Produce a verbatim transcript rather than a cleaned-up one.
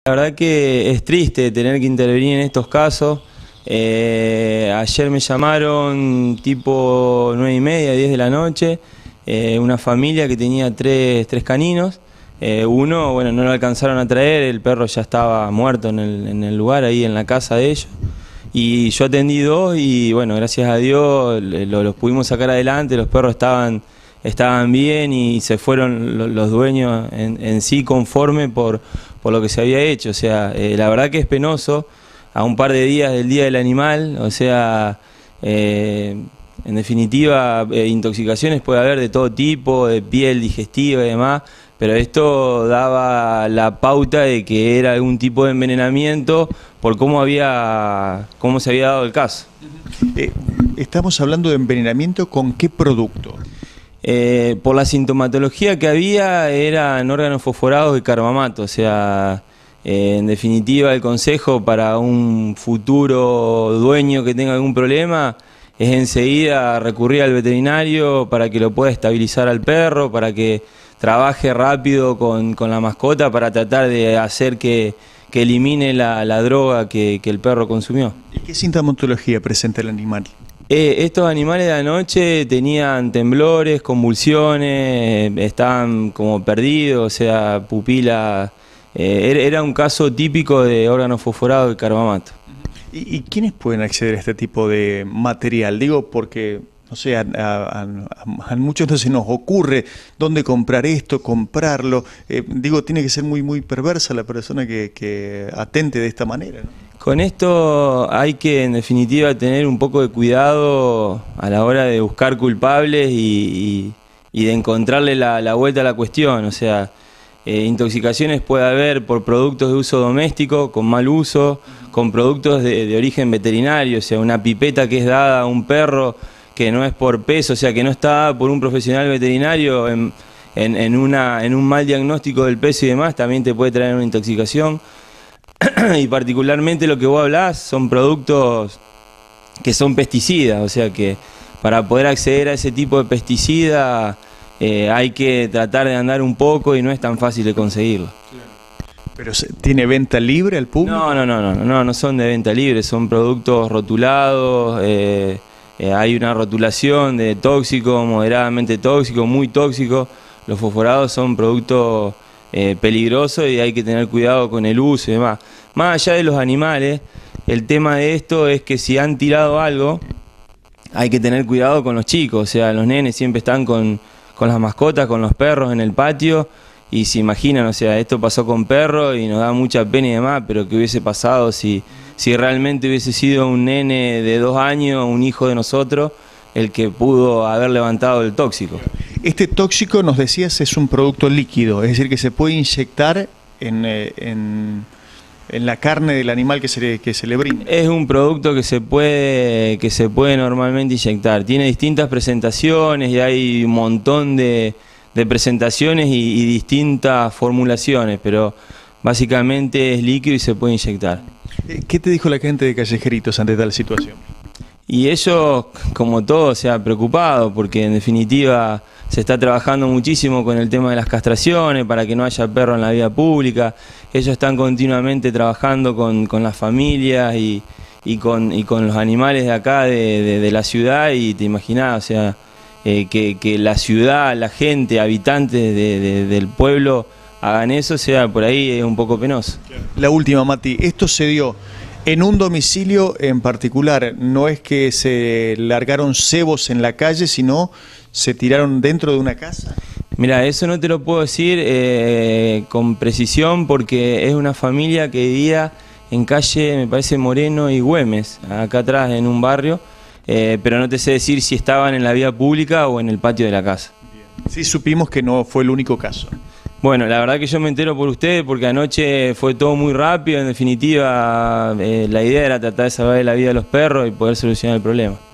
La verdad que es triste tener que intervenir en estos casos. Eh, ayer me llamaron tipo nueve y media, diez de la noche, eh, una familia que tenía tres, tres caninos. Eh, uno, bueno, no lo alcanzaron a traer, el perro ya estaba muerto en el, en el lugar, ahí en la casa de ellos. Y yo atendí dos y bueno, gracias a Dios lo, los pudimos sacar adelante, los perros estaban, estaban bien y se fueron los, los dueños en, en sí conforme por, por lo que se había hecho. O sea, eh, la verdad que es penoso, a un par de días del Día del Animal, o sea, eh, en definitiva, eh, intoxicaciones puede haber de todo tipo, de piel, digestiva y demás, pero esto daba la pauta de que era algún tipo de envenenamiento por cómo, había, cómo se había dado el caso. Eh, estamos hablando de envenenamiento, ¿con qué producto? Eh, por la sintomatología que había, eran órganos fosforados de carbamato, o sea, eh, en definitiva el consejo para un futuro dueño que tenga algún problema es enseguida recurrir al veterinario para que lo pueda estabilizar al perro, para que trabaje rápido con, con la mascota para tratar de hacer que, que elimine la, la droga que, que el perro consumió. ¿Y qué sintomatología presenta el animal? Eh, estos animales de anoche tenían temblores, convulsiones, estaban como perdidos, o sea, pupila. Eh, era, era un caso típico de órganos fosforados de carbamato. ¿Y, ¿Y quiénes pueden acceder a este tipo de material? Digo porque, no sé, a, a, a, a muchos no se nos ocurre dónde comprar esto, comprarlo. Eh, digo, tiene que ser muy, muy perversa la persona que, que atente de esta manera, ¿no? Con esto hay que, en definitiva, tener un poco de cuidado a la hora de buscar culpables y, y, y de encontrarle la, la vuelta a la cuestión. O sea, eh, intoxicaciones puede haber por productos de uso doméstico, con mal uso, con productos de, de origen veterinario, o sea, una pipeta que es dada a un perro que no es por peso, o sea, que no está dada por un profesional veterinario en, en, en, una, en un mal diagnóstico del peso y demás, también te puede traer una intoxicación. Y particularmente lo que vos hablás son productos que son pesticidas, o sea que para poder acceder a ese tipo de pesticida eh, hay que tratar de andar un poco y no es tan fácil de conseguirlo. ¿Pero tiene venta libre al público? No, no, no, no, no, no son de venta libre, son productos rotulados, eh, eh, hay una rotulación de tóxico, moderadamente tóxico, muy tóxico. Los fosforados son productos Eh, peligroso y hay que tener cuidado con el uso y demás. Más allá de los animales, el tema de esto es que si han tirado algo, hay que tener cuidado con los chicos, o sea, los nenes siempre están con, con las mascotas, con los perros en el patio y se imaginan, o sea, esto pasó con perros y nos da mucha pena y demás, pero ¿qué hubiese pasado si, si realmente hubiese sido un nene de dos años, un hijo de nosotros, el que pudo haber levantado el tóxico? Este tóxico, nos decías, es un producto líquido, es decir, que se puede inyectar en, en, en la carne del animal que se le, que se le brinda. Es un producto que se puede, que se puede normalmente inyectar. Tiene distintas presentaciones y hay un montón de, de presentaciones y, y distintas formulaciones, pero básicamente es líquido y se puede inyectar. ¿Qué te dijo la gente de Callejeritos ante tal situación? Y ellos, como todo, o sea, preocupados, porque en definitiva se está trabajando muchísimo con el tema de las castraciones para que no haya perro en la vía pública. Ellos están continuamente trabajando con, con las familias y, y, con, y con los animales de acá, de, de, de la ciudad, y te imaginás, o sea, eh, que, que la ciudad, la gente, habitantes de, de, del pueblo hagan eso, o sea, por ahí es un poco penoso. La última, Mati, esto se dio en un domicilio en particular, no es que se largaron cebos en la calle, sino se tiraron dentro de una casa. Mira, eso no te lo puedo decir eh, con precisión porque es una familia que vivía en calle, me parece, Moreno y Güemes, acá atrás en un barrio, eh, pero no te sé decir si estaban en la vía pública o en el patio de la casa. Bien. Sí supimos que no fue el único caso. Bueno, la verdad que yo me entero por ustedes porque anoche fue todo muy rápido, en definitiva eh, la idea era tratar de salvar la vida de los perros y poder solucionar el problema.